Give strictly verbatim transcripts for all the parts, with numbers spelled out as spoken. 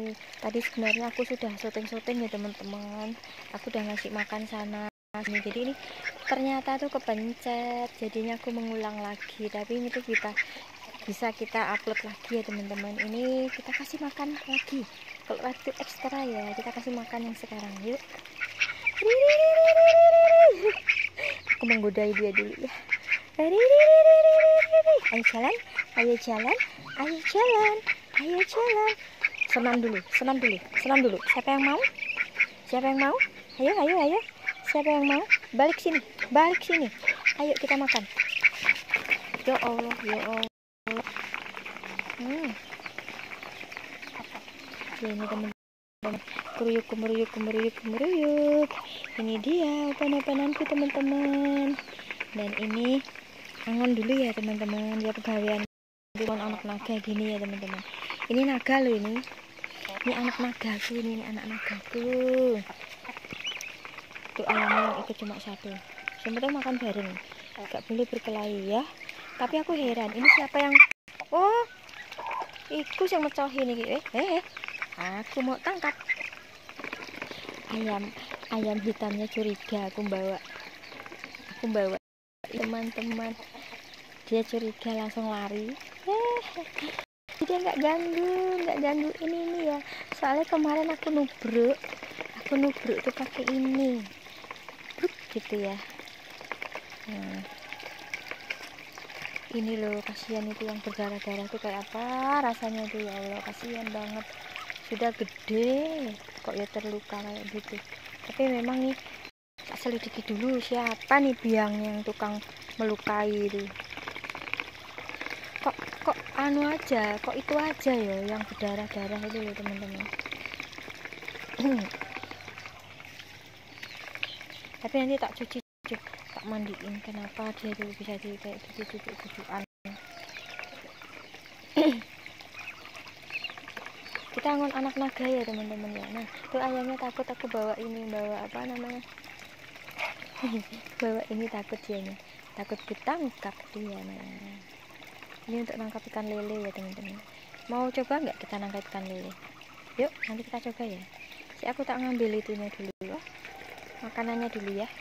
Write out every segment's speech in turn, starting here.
ini. Tadi sebenarnya aku sudah syuting-syuting ya teman-teman, aku udah ngasih makan sana sini, jadi ini ternyata tuh kepencet, jadinya aku mengulang lagi. Tapi ini tuh kita bisa kita upload lagi ya teman-teman. Ini kita kasih makan lagi, kalau waktu ekstra ya kita kasih makan yang sekarang. Yuk, aku menggodai dia dulu ya. Ayo jalan, ayo jalan, ayo jalan, ayo jalan. Senam dulu, senam dulu, senam dulu. Siapa yang mau? Siapa yang mau? Ayo, ayo, ayo. Siapa yang mau? Balik sini, balik sini. Ayo kita makan. Ya Allah, ya Allah. Hmm. Ya ini teman-teman, keruyuk, kemeruyuk, kemeruyuk, kemeruyuk. Ini dia opan-opananku teman-teman. Dan ini angon dulu ya teman-teman, ya pegawaian anak naga gini ya teman-teman. Ini naga loh ini. Ini anak nagaku, ini, ini anak nagaku. Tuh ayamnya yang ikut cuma satu. Sebenarnya makan bareng, gak boleh berkelahi ya. Tapi aku heran, ini siapa yang oh iku yang mecohin ini. Eh, eh, aku mau tangkap ayam. Ayam hitamnya curiga, aku bawa. Aku bawa teman-teman. Dia curiga langsung lari. Eh, dia nggak ganggu, nggak ganggu ini ini ya. Soalnya kemarin aku nubruk, aku nubruk tuh pakai ini, Bruk, gitu ya. Nah, ini loh, kasihan itu yang berdarah-darah tuh kayak apa rasanya tuh ya Allah, kasihan banget. Sudah gede kok ya terluka kayak gitu. Tapi memang nih tak selidiki dulu siapa nih biang yang tukang melukai itu. Kok kok anu aja, kok itu aja ya yang berdarah-darah itu loh teman-teman. Tapi nanti tak cuci, cuci, tak mandiin. Kenapa dia tuh bisa di kayak gitu cuci-cucian. Kita angon anak naga ya teman-teman ya. Nah tuh ayamnya takut, aku bawa ini, bawa apa namanya, bawa ini, takut dianya, takut ditangkap dia. Nah ini untuk nangkap ikan lele ya teman-teman. Mau coba nggak kita nangkap ikan lele? Yuk nanti kita coba ya. Si aku tak ngambil itunya dulu ya, makanannya dulu ya.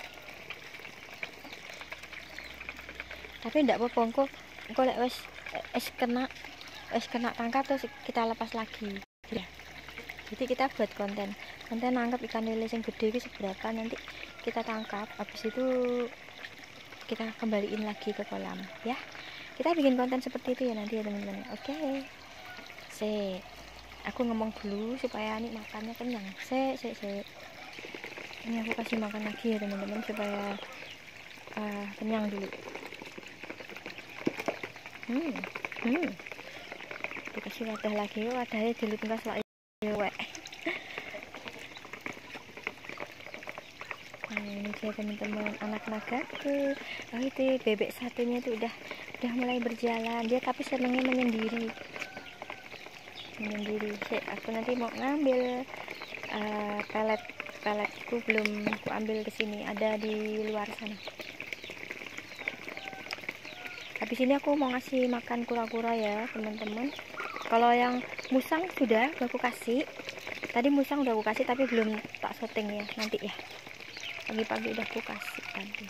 Tapi ndak apa-apa, engko engko lek wis wis kena wis kena tangkap terus kita lepas lagi ya. Jadi kita buat konten konten nangkap ikan lele yang gede itu seberapa, nanti kita tangkap, habis itu kita kembaliin lagi ke kolam ya. Kita bikin konten seperti itu ya nanti ya teman-teman. Oke okay. Se aku ngomong dulu supaya nih makannya kenyang. Se se se ini aku kasih makan lagi ya teman-teman supaya uh, kenyang dulu. Hmm, hmm. Dikasih wadah lagi, wadahnya dilutungkas lagi wek. Nah ini dia teman-teman anak nagaku. Oh itu bebek satunya tuh udah udah mulai berjalan dia, tapi senengnya menyendiri. Menyendiri. Sik, aku nanti mau ngambil uh, pelet peletku belum aku ambil ke sini, ada di luar sana. Habis ini aku mau ngasih makan kura-kura ya teman-teman. Kalau yang musang sudah aku kasih. Tadi musang udah aku kasih tapi belum tak syuting ya, nanti ya. Pagi-pagi udah aku kasih tadi.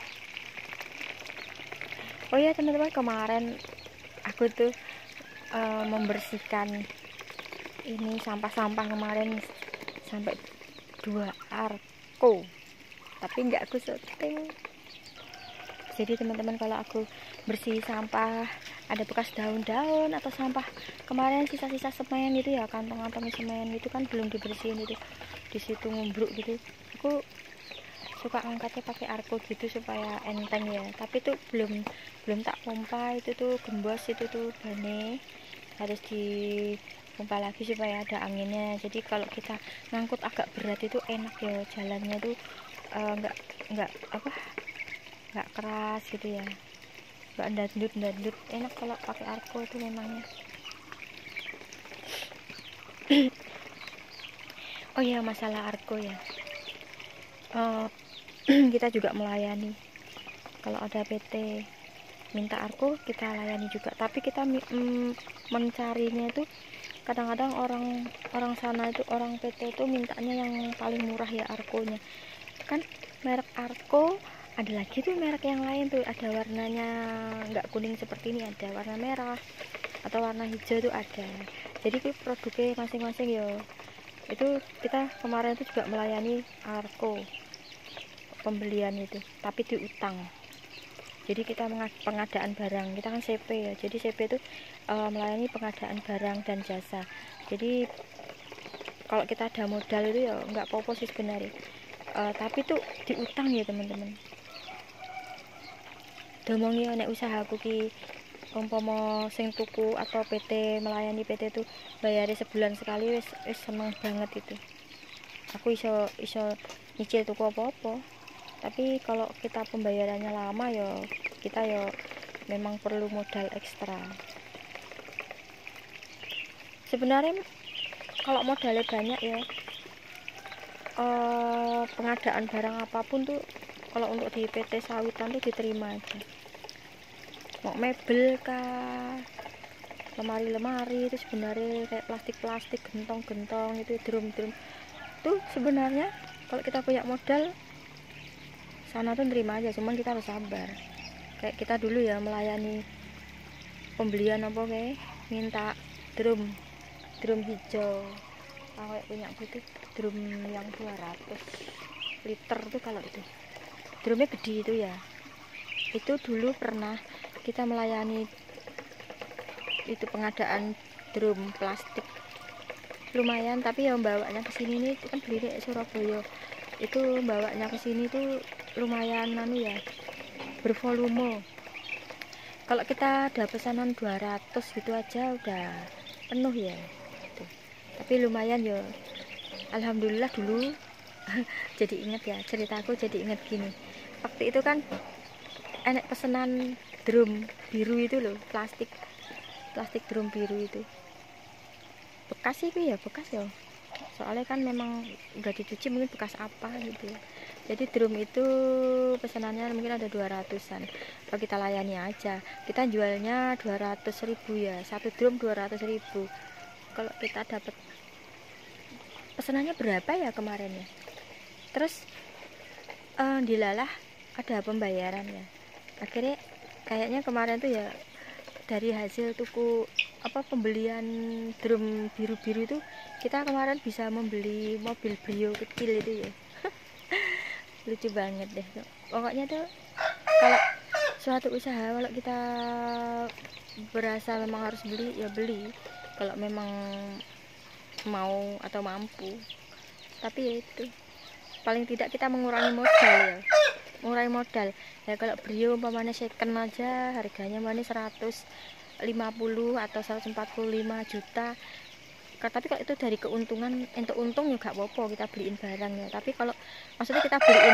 Oh ya teman-teman, kemarin aku tuh uh, membersihkan ini sampah-sampah kemarin sampai dua arko. Tapi nggak aku syuting. Jadi teman-teman, kalau aku bersih sampah ada bekas daun-daun atau sampah kemarin sisa-sisa semen itu ya, kantong-kantong semen itu kan belum dibersihin itu, di situ ngumbruk gitu. Aku suka angkatnya pakai arko gitu supaya enteng ya. Tapi tuh belum belum tak pompa, itu tuh gembos, itu tuh bane harus dipompa lagi supaya ada anginnya. Jadi kalau kita ngangkut agak berat itu enak ya, jalannya tuh nggak uh, nggak apa nggak keras gitu ya, nggak dandut dandut, enak kalau pakai arko itu memangnya. Oh ya, masalah arko ya, uh, kita juga melayani. Kalau ada P T minta arko kita layani juga, tapi kita mm, mencarinya itu kadang-kadang orang orang sana itu, orang P T itu mintanya yang paling murah ya, Arko-nya kan. Merek Arko ada lagi tuh merek yang lain tuh, ada warnanya nggak kuning seperti ini, ada warna merah atau warna hijau tuh ada. Jadi itu produknya masing-masing ya. Itu kita kemarin itu juga melayani Arko pembelian itu, tapi diutang. Jadi kita pengadaan barang, kita kan C P ya, jadi C P itu e, melayani pengadaan barang dan jasa. Jadi kalau kita ada modal itu ya nggak apa-apa sih sebenarnya, e, tapi tuh diutang ya teman-teman. Domongi nek usahaku ki umpama sing tuku atau P T melayani P T itu bayari sebulan sekali, wis wis seneng banget itu. Aku iso iso nyicil tuku apa-apa. Tapi kalau kita pembayarannya lama ya kita ya memang perlu modal ekstra. Sebenarnya kalau modalnya banyak ya, eh, pengadaan barang apapun tuh kalau untuk di P T sawitan tuh diterima aja. Mau mebel kah, lemari-lemari itu sebenarnya kayak plastik-plastik, gentong-gentong itu, drum-drum tuh sebenarnya kalau kita punya modal sana tuh terima aja, cuman kita harus sabar. Kayak kita dulu ya melayani pembelian apa kayak minta drum drum hijau, kayak punya aku tuh drum yang dua ratus liter tuh, kalau itu drumnya gede itu ya. Itu dulu pernah kita melayani itu pengadaan drum plastik lumayan, tapi yang bawanya ke sini nih kan beli di Surabaya, itu bawanya ke sini tuh lumayan anu ya, bervolume. Kalau kita ada pesanan dua ratus gitu aja udah penuh ya gitu. Tapi lumayan ya, alhamdulillah dulu. Jadi inget ya ceritaku, jadi inget gini, waktu itu kan enek pesanan drum biru itu loh, plastik plastik drum biru itu bekas itu ya, bekas ya, soalnya kan memang udah dicuci, mungkin bekas apa gitu. Jadi drum itu pesanannya mungkin ada dua ratusan. Kalau kita layani aja, kita jualnya dua ratus ribu ya, satu drum dua ratus ribu. Kalau kita dapat pesanannya berapa ya kemarin ya, terus eh, dilalah ada pembayarannya. Akhirnya kayaknya kemarin tuh ya dari hasil tuku apa pembelian drum biru-biru itu, kita kemarin bisa membeli mobil Brio kecil itu ya. Lucu banget deh. Pokoknya tuh kalau suatu usaha, kalau kita berasa memang harus beli ya beli, kalau memang mau atau mampu. Tapi ya itu, paling tidak kita mengurangi modal ya, mengurangi modal ya. Kalau Brio umpamanya second aja harganya mana seratus lima puluh atau seratus empat puluh lima juta. Tapi kalau itu dari keuntungan, untuk untung ya gak apa-apa kita beliin barang ya. Tapi kalau maksudnya kita beliin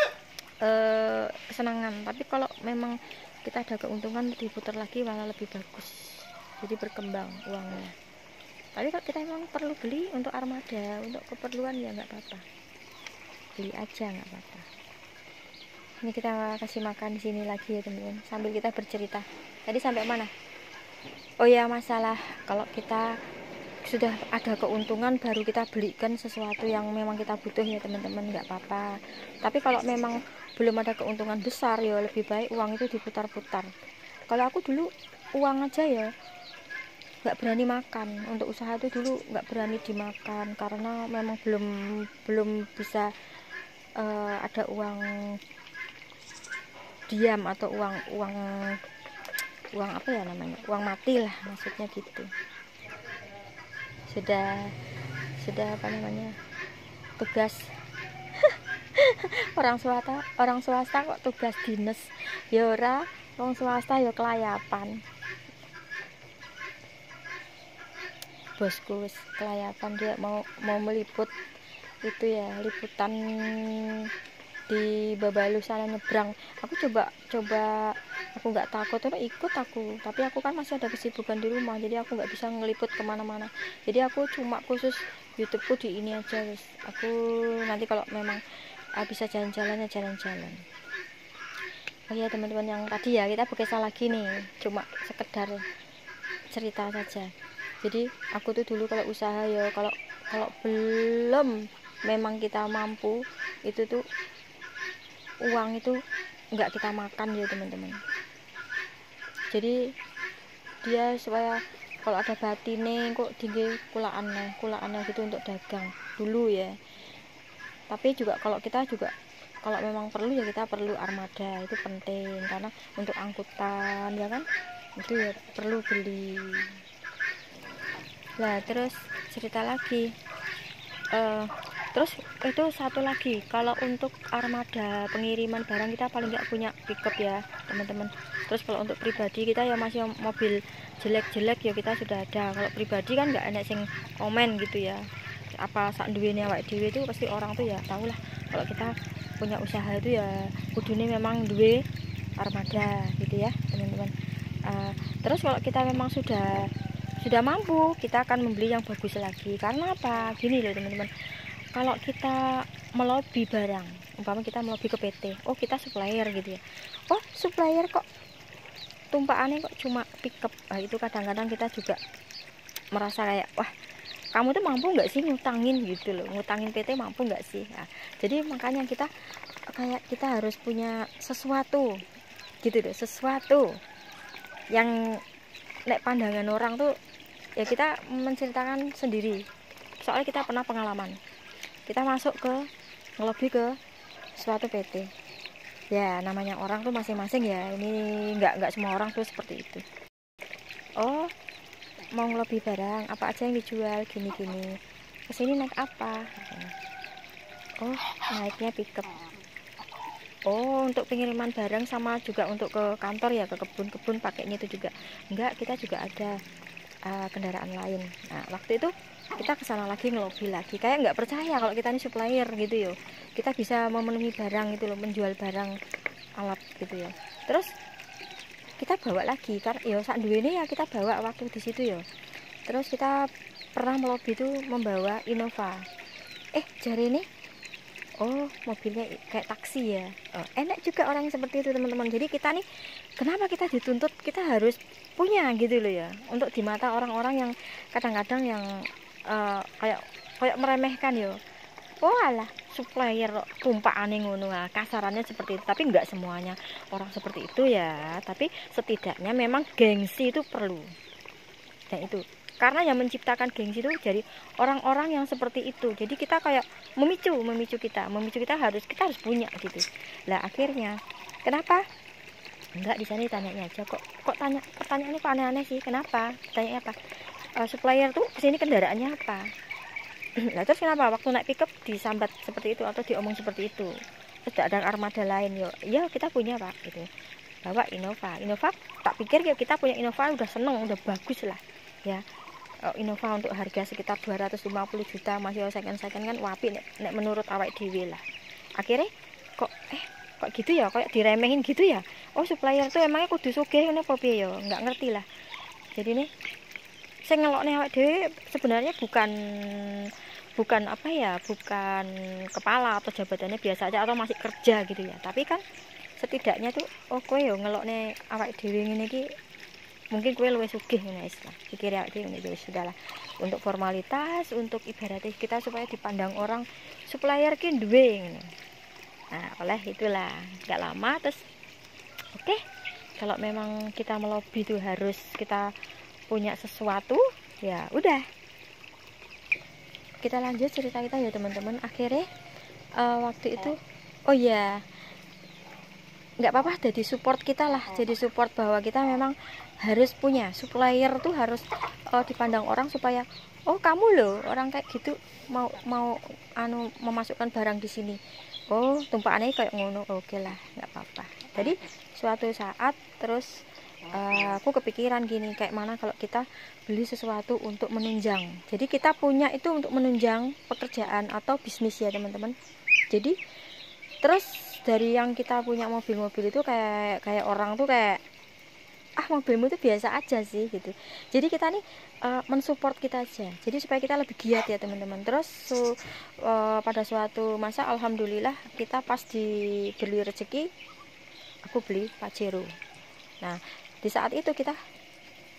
eh, kesenangan, tapi kalau memang kita ada keuntungan diputar lagi malah lebih bagus, jadi berkembang uangnya. Tapi kalau kita memang perlu beli untuk armada, untuk keperluan ya nggak apa-apa, beli aja nggak apa-apa. Ini kita kasih makan di sini lagi ya teman-teman, sambil kita bercerita. Tadi sampai mana? Oh ya, masalah kalau kita sudah ada keuntungan baru kita belikan sesuatu yang memang kita butuh ya teman-teman, nggak apa-apa. Tapi kalau memang belum ada keuntungan besar ya lebih baik uang itu diputar-putar. Kalau aku dulu uang aja ya nggak berani makan, untuk usaha itu dulu nggak berani dimakan karena memang belum belum bisa uh, ada uang diam atau uang uang uang apa ya namanya, uang mati lah maksudnya gitu. Sudah sudah apa namanya, tugas orang swasta orang swasta kok tugas dinas ya ora, orang swasta ya kelayapan. Bosku wis kelayapan, dia mau mau meliput itu ya, liputan di Babalu sana nyebrang. Aku coba coba aku nggak takut terus ikut aku, tapi aku kan masih ada kesibukan di rumah, jadi aku nggak bisa ngeliput kemana-mana. Jadi aku cuma khusus YouTubeku di ini aja guys. Aku nanti kalau memang uh, bisa jalan-jalan ya jalan-jalan. Oh ya teman-teman, yang tadi ya kita berkisah lagi nih, cuma sekedar cerita saja. Jadi aku tuh dulu kalau usaha ya, kalau kalau belum memang kita mampu, itu tuh uang itu nggak kita makan ya teman-teman. Jadi dia supaya kalau ada batine kok tinggi kulaan kulaan gitu untuk dagang dulu ya. Tapi juga kalau kita juga kalau memang perlu ya kita perlu armada, itu penting karena untuk angkutan ya kan, itu ya perlu beli. Nah terus cerita lagi, uh, terus itu satu lagi, kalau untuk armada pengiriman barang kita paling nggak punya pickup ya teman-teman. Terus kalau untuk pribadi kita ya masih mobil jelek-jelek ya kita sudah ada. Kalau pribadi kan nggak enak sing komen gitu ya, apa sak duwene awake dhewe itu pasti orang tuh ya tahu lah kalau kita punya usaha itu ya kudune memang duwe armada gitu ya teman-teman. Uh, terus kalau kita memang sudah sudah mampu, kita akan membeli yang bagus lagi. Karena apa? Gini loh teman-teman, kalau kita melobi barang, umpama kita melobi ke P T, oh kita supplier gitu ya, oh supplier kok tumpaannya kok cuma pickup, nah, itu kadang-kadang kita juga merasa kayak wah kamu tuh mampu nggak sih ngutangin gitu loh, ngutangin P T mampu nggak sih. Nah, jadi makanya kita kayak kita harus punya sesuatu gitu loh, sesuatu yang nek pandangan orang tuh ya kita menceritakan sendiri. Soalnya kita pernah pengalaman, kita masuk ke ngelobi ke suatu P T ya, namanya orang tuh masing-masing ya, ini nggak nggak semua orang tuh seperti itu. Oh mau ngelobi barang apa aja yang dijual gini-gini, kesini naik apa? Oh naiknya pickup. Oh untuk pengiriman barang sama juga untuk ke kantor ya, ke kebun-kebun pakainya itu juga enggak, kita juga ada uh, kendaraan lain. Nah waktu itu kita kesana lagi ngelobi lagi, kayak nggak percaya kalau kita ini supplier gitu yo, kita bisa memenuhi barang gitu loh, menjual barang alat gitu ya. Terus kita bawa lagi kan ya sak duwene ya kita bawa waktu di situ ya. Terus kita pernah melobi itu membawa Innova, eh jari ini oh mobilnya kayak taksi ya, oh, enak juga orang seperti itu teman-teman. Jadi kita nih kenapa kita dituntut kita harus punya gitu loh ya, untuk di mata orang-orang yang kadang-kadang yang uh, kayak kayak meremehkan yo, oh alah supplier tumpaane ngono, kasarannya seperti itu. Tapi enggak semuanya orang seperti itu ya, tapi setidaknya memang gengsi itu perlu. Dan itu karena yang menciptakan gengsi itu jadi orang-orang yang seperti itu. Jadi kita kayak memicu memicu kita memicu kita harus kita harus punya gitu lah. Akhirnya kenapa enggak di sana ditanyanya aja, kok kok tanya pertanyaannya kok aneh-aneh sih, kenapa tanya apa, uh, supplier tuh kesini kendaraannya apa. Nah terus kenapa waktu naik pickup disambat seperti itu atau diomong seperti itu, terus tidak ada armada lain yo, ya kita punya pak gitu, bawa Innova. Innova tak pikir ya kita punya Innova udah seneng, udah bagus lah ya. Innova untuk harga sekitar dua ratus lima puluh juta masih second-second kan wapi nek, nek menurut awak dewe lah. Akhirnya kok eh kok gitu ya, kayak diremehin gitu ya. Oh supplier tuh emangnya kudu sugih ngene apa piye ya, nggak ngerti lah. Jadi nih saya ngelokne awak dewe sebenarnya bukan bukan apa ya, bukan kepala atau jabatannya biasa aja atau masih kerja gitu ya. Tapi kan setidaknya tuh oh kowe yo ngelokne awak dhewe ngene iki mungkin kowe luwih sugih ngene istilah. Pikir awak dhewe ngene ya sudahlah. Untuk formalitas, untuk ibaratnya kita supaya dipandang orang supplier ki duwe ngene. Nah, oleh itulah enggak lama terus oke, okay, kalau memang kita melobi itu harus kita punya sesuatu, ya udah. Kita lanjut cerita kita ya teman-teman. Akhirnya uh, waktu itu oh ya nggak apa-apa jadi support kita lah, jadi support bahwa kita memang harus punya supplier tuh harus uh, dipandang orang supaya oh kamu loh orang kayak gitu mau mau anu memasukkan barang di sini, oh tumpahannya kayak ngono, oke okay lah nggak apa-apa. Jadi suatu saat terus uh, aku kepikiran gini, kayak mana kalau kita beli sesuatu untuk menunjang. Jadi kita punya itu untuk menunjang pekerjaan atau bisnis ya teman-teman. Jadi terus dari yang kita punya mobil-mobil itu kayak kayak orang tuh kayak ah mobilmu tuh biasa aja sih gitu. Jadi kita nih uh, mensupport kita aja. Jadi supaya kita lebih giat ya teman-teman. Terus so, uh, pada suatu masa alhamdulillah kita pas diberi rezeki aku beli Pajero. Nah di saat itu kita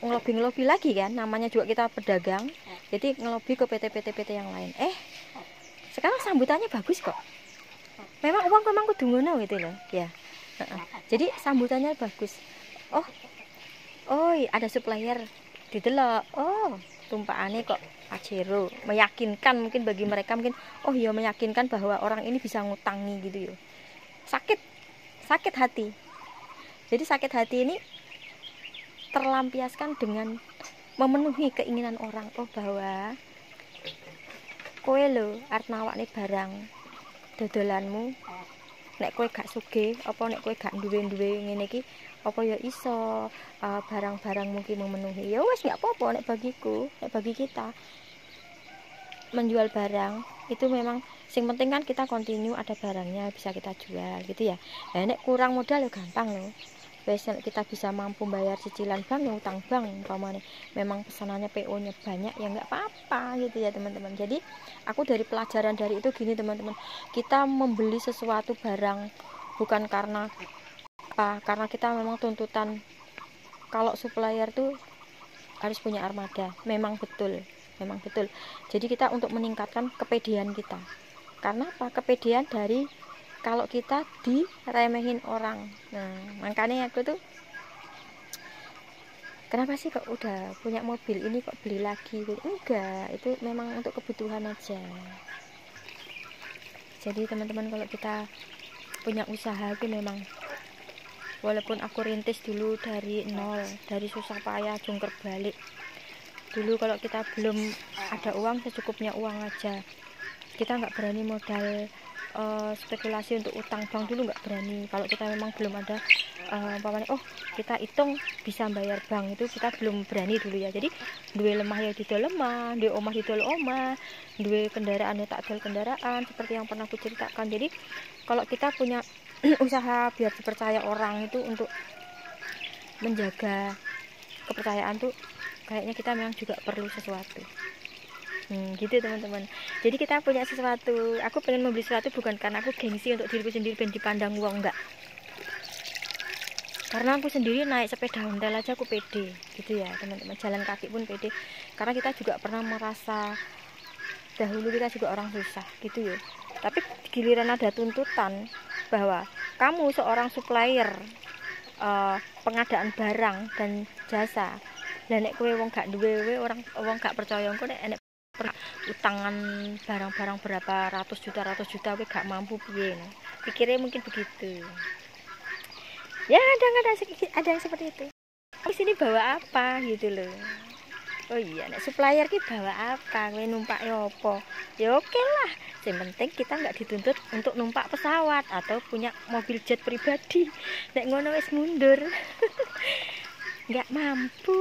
ngelobi-ngelobi lagi kan, namanya juga kita pedagang, jadi ngelobi ke P T P T P T yang lain. Eh sekarang sambutannya bagus kok, memang uang memang kudu ngono gitu loh ya. Jadi sambutannya bagus. Oh oh ada supplier didelok, oh tumpahannya kok Pajero, meyakinkan mungkin bagi mereka, mungkin oh iya meyakinkan bahwa orang ini bisa ngutangi gitu ya. Sakit sakit hati. Jadi sakit hati ini terlampiaskan dengan memenuhi keinginan orang. Oh bahwa kowe lho arep nawakne barang dodolanmu, nek kowe gak sugih apa nek kowe gak duwe-duwe ngene iki apa ya iso uh, barang-barang mungkin memenuhi. Ya wes nggak apa-apa nek bagiku, nek bagi kita menjual barang itu memang sing penting kan kita continue ada barangnya bisa kita jual gitu ya. Nah, nek kurang modal ya gampang loh. Wes kita bisa mampu bayar cicilan bank ya utang bank umpamane. Memang pesanannya P O-nya banyak ya nggak apa-apa gitu ya teman-teman. Jadi aku dari pelajaran dari itu gini teman-teman. Kita membeli sesuatu barang bukan karena apa? Karena kita memang tuntutan kalau supplier tuh harus punya armada. Memang betul. Memang betul. Jadi kita untuk meningkatkan kepedean kita. Karena apa? Kepedean dari kalau kita diremehin orang. Nah, makanya aku tuh kenapa sih kok udah punya mobil ini kok beli lagi? Enggak, itu memang untuk kebutuhan aja. Jadi teman-teman kalau kita punya usaha itu memang walaupun aku rintis dulu dari nol, dari susah payah jungkir balik. Dulu kalau kita belum ada uang, secukupnya uang aja. Kita nggak berani modal uh, spekulasi untuk utang bank dulu, nggak berani. Kalau kita memang belum ada uh, umpamanya, oh kita hitung bisa bayar bank, itu kita belum berani dulu ya. Jadi duwe lemah ya didol lemah, duwe omah didol omah, duwe kendaraan ya tak dol kendaraan, seperti yang pernah aku ceritakan. Jadi kalau kita punya usaha biar dipercaya orang itu untuk menjaga kepercayaan tuh kayaknya kita memang juga perlu sesuatu. Hmm, gitu teman-teman. Jadi kita punya sesuatu. Aku pengen membeli sesuatu bukan karena aku gengsi untuk diriku sendiri pengen dipandang uang, enggak. Karena aku sendiri naik sepeda ontel aja aku pede, gitu ya teman-teman. Jalan kaki pun pede. Karena kita juga pernah merasa dahulu kita juga orang susah, gitu ya. Tapi giliran ada tuntutan bahwa kamu seorang supplier uh, pengadaan barang dan jasa, dan nek kowe wong gak duwe orang wong gak percaya engko nek enek utangan barang-barang berapa ratus juta ratus juta kowe gak mampu piye. Pikirnya mungkin begitu. Ya ada ada ada yang seperti itu. Di sini bawa apa gitu loh. Oh iya, nek supplier ki bawa apa? Kowe numpak ya apa? Ya oke lah. Yang penting kita nggak dituntut untuk numpak pesawat atau punya mobil jet pribadi. Nek ngono wis mundur. Nggak mampu.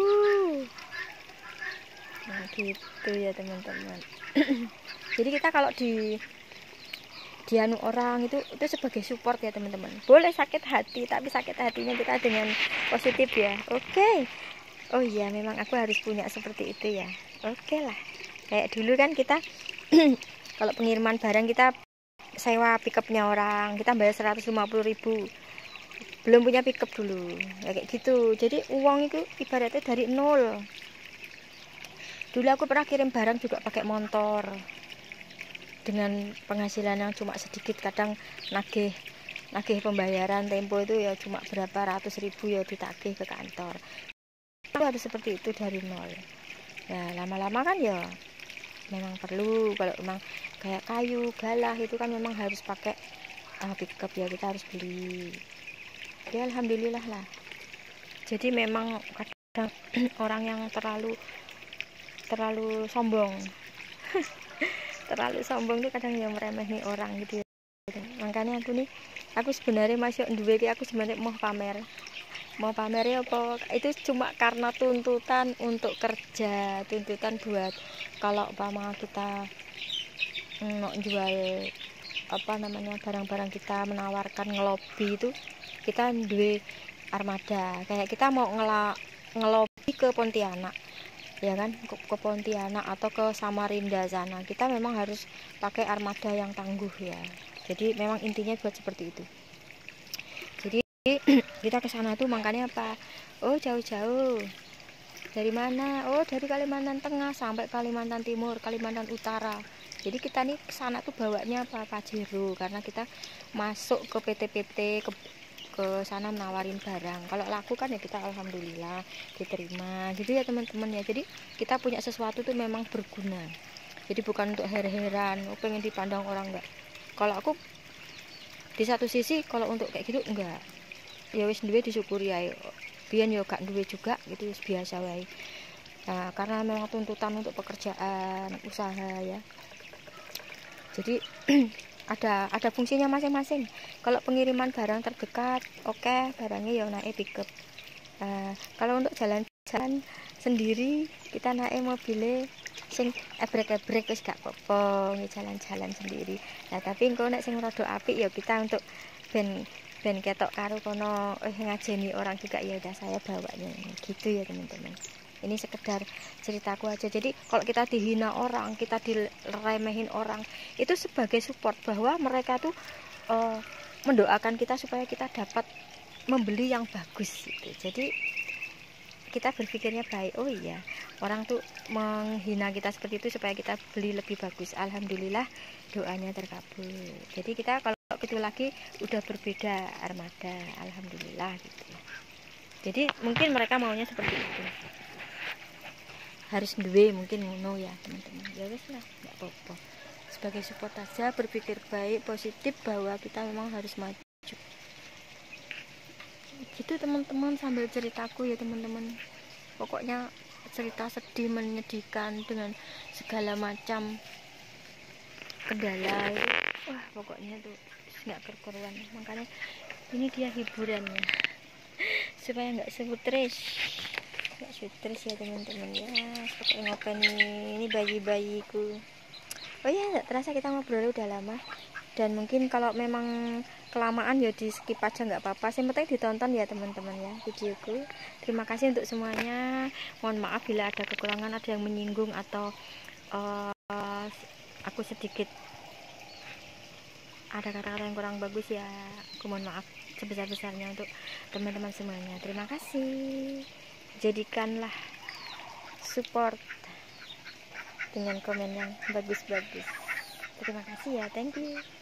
Nah, gitu ya teman-teman. Jadi kita kalau di dianu orang itu itu sebagai support ya teman-teman. Boleh sakit hati, tapi sakit hatinya kita dengan positif ya. Oke. Okay. Oh iya, memang aku harus punya seperti itu ya. Oke lah. Kayak dulu kan kita kalau pengiriman barang kita sewa pickupnya orang, kita bayar seratus lima puluh ribu. Belum punya pickup dulu. Ya, kayak gitu. Jadi uang itu ibaratnya dari nol. Dulu aku pernah kirim barang juga pakai motor. Dengan penghasilan yang cuma sedikit, kadang nagih nagih pembayaran tempo itu ya cuma berapa ratus ribu ya ditagih ke kantor. Itu harus seperti itu dari nol. Ya lama-lama kan ya memang perlu, kalau memang kayak kayu, galah itu kan memang harus pakai uh, pickup ya, kita harus beli. Ya alhamdulillah lah. Jadi memang kadang orang yang terlalu terlalu sombong terlalu sombong tuh kadang yang meremehi orang gitu ya. Makanya aku nih, aku sebenarnya masih duwe iki, aku sebenarnya mau pamer. Mau pamer ya apa? Itu cuma karena tuntutan untuk kerja, tuntutan buat kalau umpama kita mau jual apa namanya barang-barang kita, menawarkan ngelobi itu kita duwe armada. Kayak kita mau ngela, ngelobi ke Pontianak. Ya kan, ke, ke Pontianak atau ke Samarinda sana, kita memang harus pakai armada yang tangguh ya. Jadi memang intinya buat seperti itu. Jadi kita ke sana tuh makanya apa? Oh jauh-jauh. Dari mana? Oh, dari Kalimantan Tengah sampai Kalimantan Timur, Kalimantan Utara. Jadi kita nih kesana tuh bawanya apa? Pajero, karena kita masuk ke P T P T, ke ke sana menawarin barang. Kalau laku kan ya kita alhamdulillah diterima gitu ya teman-teman ya. Jadi kita punya sesuatu tuh memang berguna. Jadi bukan untuk her-heran, oh, pengen dipandang orang enggak. Kalau aku di satu sisi kalau untuk kayak gitu enggak. Ya wis duwe disyukuri ae. Biyen yo gak duwe juga gitu, wis biasa wae. Nah, karena memang tuntutan untuk pekerjaan, usaha ya. Jadi ada ada fungsinya masing-masing. Kalau pengiriman barang terdekat, oke, okay, barangnya ya naik pickup. Uh, kalau untuk jalan-jalan sendiri, kita naik mobilnya sing ebrek-ebrek wis gak apa-apa, jalan-jalan sendiri. Nah, tapi engko nek sing rada apik ya kita untuk ben ben ketok karo kono eh ngajeni orang juga ya udah saya bawanya gitu ya teman-teman. Ini sekedar ceritaku aja. Jadi kalau kita dihina orang, kita diremehin orang, itu sebagai support bahwa mereka tuh uh, mendoakan kita supaya kita dapat membeli yang bagus gitu. Jadi kita berpikirnya baik. Oh iya, orang tuh menghina kita seperti itu supaya kita beli lebih bagus. Alhamdulillah doanya terkabul. Jadi kita kalau itu lagi udah berbeda armada, alhamdulillah gitu. Jadi mungkin mereka maunya seperti itu. Harus duwe mungkin ngono ya teman-teman. Ya wis lah, enggak apa-apa. Sebagai support aja, berpikir baik, positif bahwa kita memang harus maju. Gitu teman-teman, sambil ceritaku ya teman-teman. Pokoknya cerita sedih menyedihkan dengan segala macam kendala. Wah, pokoknya tuh nggak keruan. Makanya ini dia hiburannya supaya nggak stres, nggak stres ya teman-teman ya. Pokoknya ngopen ini bayi-bayiku. Oh ya, nggak terasa kita ngobrol udah lama. Dan mungkin kalau memang kelamaan ya di skip aja nggak apa-apa. Yang penting ditonton ya teman-teman ya videoku. Terima kasih untuk semuanya. Mohon maaf bila ada kekurangan, ada yang menyinggung atau uh, aku sedikit ada kata-kata yang kurang bagus ya. Aku mohon maaf sebesar-besarnya untuk teman-teman semuanya. Terima kasih. Jadikanlah support dengan komen yang bagus-bagus. Terima kasih ya. Thank you.